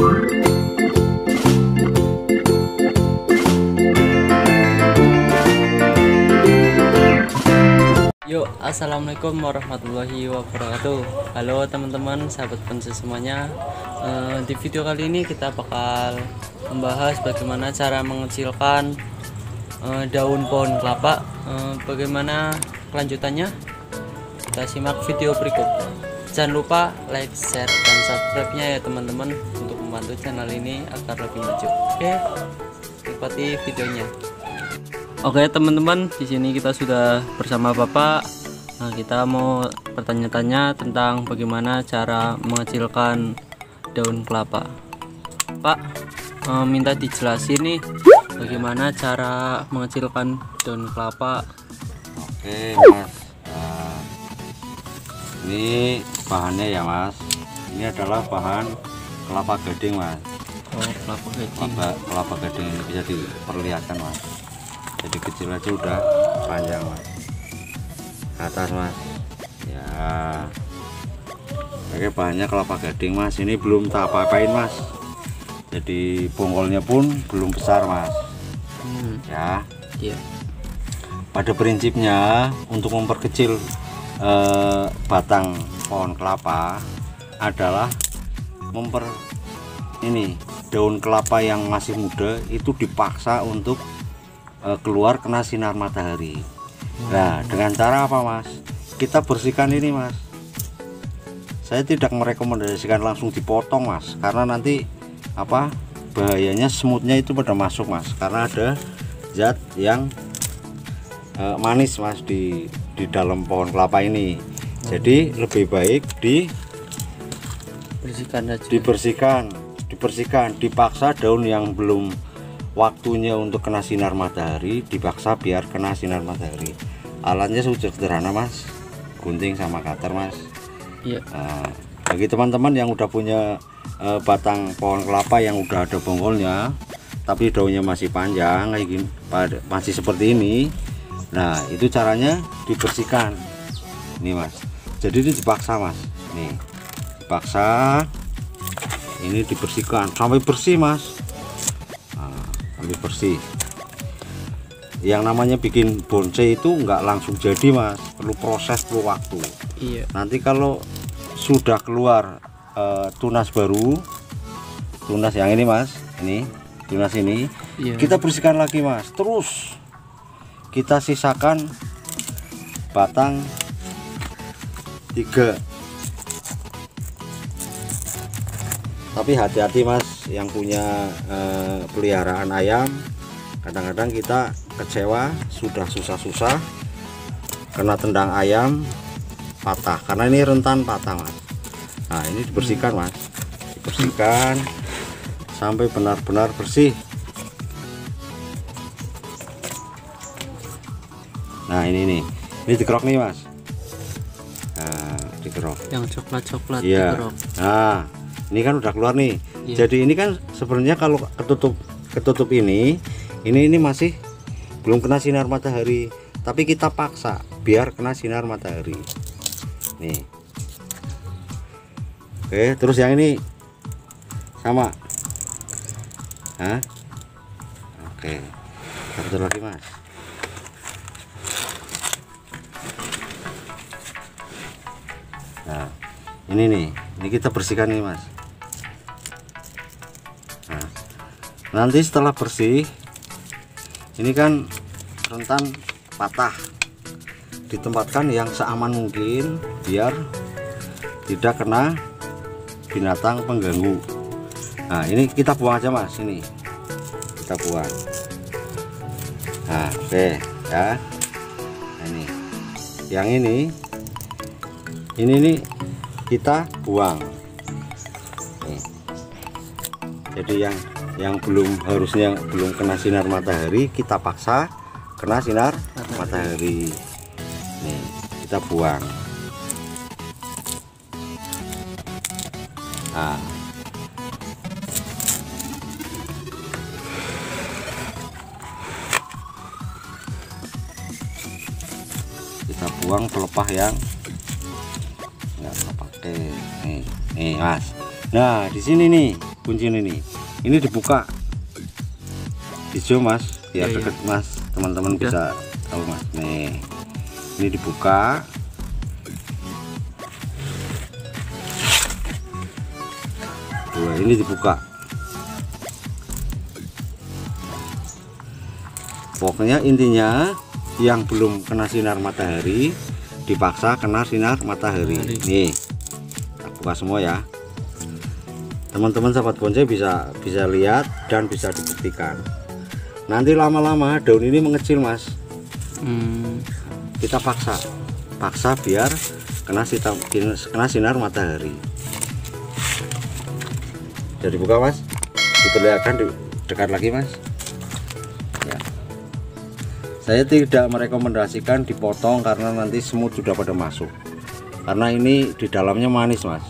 Yuk, assalamualaikum warahmatullahi wabarakatuh. Halo teman-teman, sahabat pensi semuanya. Di video kali ini kita bakal membahas bagaimana cara mengecilkan daun pohon kelapa. Bagaimana kelanjutannya? Kita simak video berikut. Jangan lupa like, share, dan subscribe-nya ya teman-teman untuk membantu channel ini agar lebih maju. Oke, ikuti videonya. Oke teman-teman, di sini kita sudah bersama Bapak. Nah, kita mau bertanya-tanya tentang bagaimana cara mengecilkan daun kelapa. Pak, minta dijelasin nih bagaimana cara mengecilkan daun kelapa. Oke Mas, ini bahannya ya Mas. Ini adalah bahan kelapa gading Mas. Oh, kelapa gading. Kelapa gading ini bisa diperlihatkan Mas. Jadi kecil aja udah panjang Mas. Ke atas Mas. Ya. Oke, bahannya kelapa gading Mas. Ini belum tak apa-apain Mas. Jadi bonggolnya pun belum besar Mas. Ya. Iya. Pada prinsipnya untuk memperkecil batang pohon kelapa adalah daun kelapa yang masih muda itu dipaksa untuk keluar kena sinar matahari. Nah, dengan cara apa Mas? Kita bersihkan ini Mas. Saya tidak merekomendasikan langsung dipotong Mas, karena nanti bahayanya semutnya itu pada masuk Mas, karena ada zat yang manis Mas di dalam pohon kelapa ini. Jadi lebih baik dibersihkan, dipaksa daun yang belum waktunya untuk kena sinar matahari dipaksa biar kena sinar matahari. Alatnya sudah sederhana Mas, gunting sama cutter Mas. Iya. Bagi teman-teman yang udah punya batang pohon kelapa yang udah ada bonggolnya tapi daunnya masih panjang kayak gini, masih seperti ini. Nah, itu caranya dibersihkan. Ini Mas. Jadi ini dipaksa Mas. Nih. Dipaksa. Ini dibersihkan sampai bersih Mas. Nah, sampai bersih. Yang namanya bikin bonsai itu nggak langsung jadi Mas. Perlu proses, perlu waktu. Iya. Nanti kalau sudah keluar tunas baru, tunas yang ini Mas, ini tunas ini, iya, kita bersihkan lagi Mas. Terus kita sisakan batang 3. Tapi hati-hati Mas yang punya peliharaan ayam. Kadang-kadang kita kecewa, sudah susah-susah kena tendang ayam patah, karena ini rentan patah Mas. Nah, ini dibersihkan Mas, dibersihkan sampai benar-benar bersih. Nah, ini dikerok nih Mas. Nah, dikerok. Yang coklat-coklat Iya. dikerok. Nah, ini kan udah keluar nih. Iya. Jadi ini kan sebenarnya kalau ketutup ini masih belum kena sinar matahari, tapi kita paksa biar kena sinar matahari. Nih. Oke, terus yang ini sama. Hah? Oke. Satu lagi Mas. Nah, ini kita bersihkan nih Mas. Nah, nanti setelah bersih, ini kan rentan patah, ditempatkan yang seaman mungkin biar tidak kena binatang pengganggu. Nah, ini kita buang aja Mas, ini kita buang. Nah, oke ya. Nah, ini yang ini kita buang nih. Jadi yang harusnya belum kena sinar matahari kita paksa kena sinar matahari. Nih, kita buang. Nah, kita buang pelepah yang nggak pakai. Nih Mas. Nah, di sini nih kunciin ini dibuka hijau mas, biar Iya, deket mas, teman-teman bisa tahu mas. Nih ini dibuka, ini dibuka. Pokoknya intinya yang belum kena sinar matahari dipaksa kena sinar matahari. Nih kita buka semua ya, teman-teman sahabat bonsai bisa lihat dan bisa dibuktikan. Nanti lama-lama daun ini mengecil mas. Kita paksa biar kena sinar matahari. Jadi buka mas, diperlihatkan dekat lagi mas ya. Saya tidak merekomendasikan dipotong karena nanti semut sudah pada masuk, karena ini di dalamnya manis mas.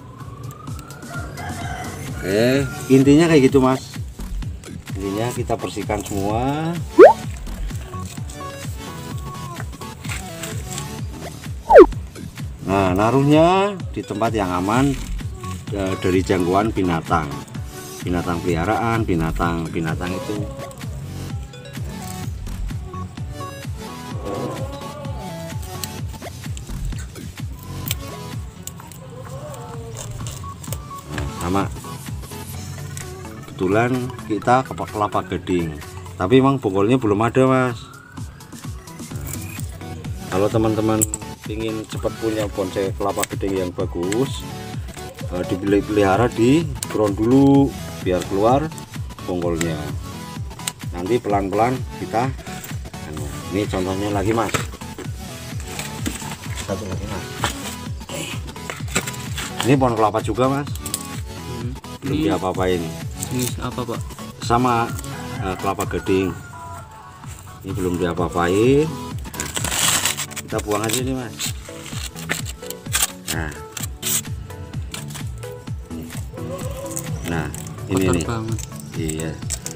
Oke, intinya kayak gitu mas. Intinya kita bersihkan semua. Nah, naruhnya di tempat yang aman dari jangkauan binatang peliharaan, binatang itu. Nah, sama kebetulan kita ke kelapa gading, tapi emang bonggolnya belum ada mas. Kalau teman-teman ingin cepat punya bonsai kelapa gading yang bagus, dipelihara di ground dulu biar keluar bonggolnya. Nanti pelan-pelan kita ini contohnya lagi mas, satu lagi mas. Ini pohon kelapa juga mas, belum diapa-apain. Ini apa pak? Sama kelapa gading, ini belum diapa-apain. Kita buang aja nih mas. Nah ini nih banget. Iya.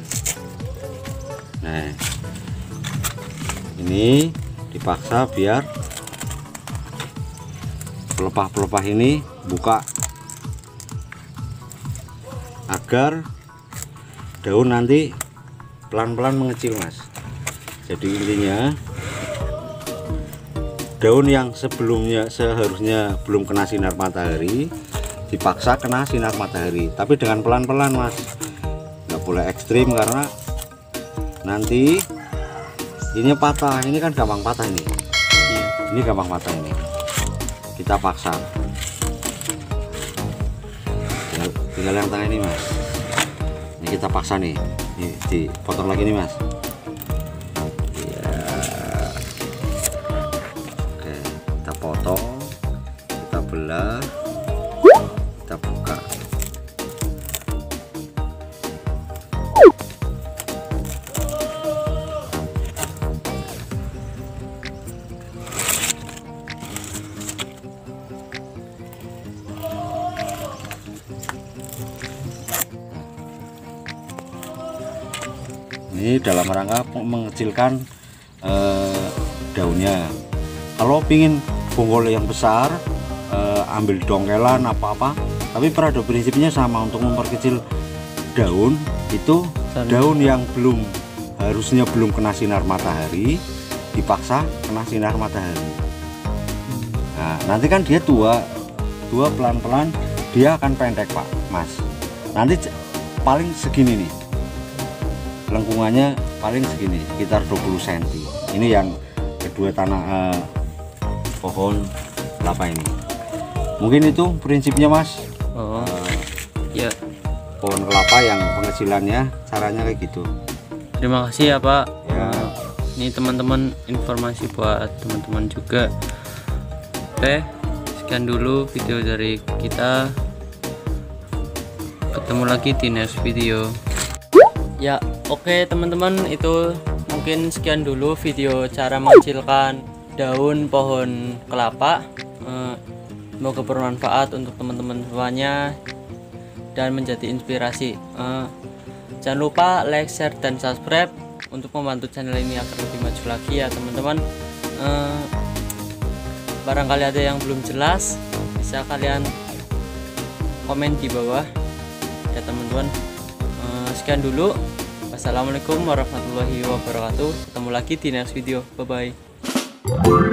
Nah ini dipaksa biar pelepah-pelepah ini buka, agar daun nanti pelan-pelan mengecil mas. Jadi intinya daun yang sebelumnya seharusnya belum kena sinar matahari dipaksa kena sinar matahari, tapi dengan pelan-pelan mas, nggak boleh ekstrim karena nanti ini patah. Ini kan gampang patah ini. Ini gampang patah ini. Kita paksa. Tinggal yang tengah ini mas. Ini kita paksa nih. Ini dipotong lagi nih mas. Potong, kita belah, kita buka. Ini dalam rangka mengecilkan daunnya. Kalau pingin bonggol yang besar, ambil dongkelan apa-apa, tapi pada prinsipnya sama. Untuk memperkecil daun itu, daun yang harusnya belum kena sinar matahari dipaksa kena sinar matahari. Nah nanti kan dia tua pelan-pelan dia akan pendek pak mas. Nanti paling segini nih, lengkungannya paling segini, sekitar 20 cm. Ini yang kedua tanah pohon kelapa ini. Mungkin itu prinsipnya mas. Ya, pohon kelapa yang pengecilannya caranya kayak gitu. terima kasih ya pak Ya. Ini teman-teman, informasi buat teman-teman juga. Oke, sekian dulu video dari kita, ketemu lagi di next video ya. Oke teman-teman, itu mungkin sekian dulu video cara mengecilkan daun pohon kelapa. Semoga bermanfaat untuk teman-teman semuanya dan menjadi inspirasi. Jangan lupa like, share, dan subscribe untuk membantu channel ini agar lebih maju lagi ya teman-teman. Barangkali ada yang belum jelas, bisa kalian komen di bawah ya teman-teman. Sekian dulu. Wassalamualaikum warahmatullahi wabarakatuh. Ketemu lagi di next video. Bye bye.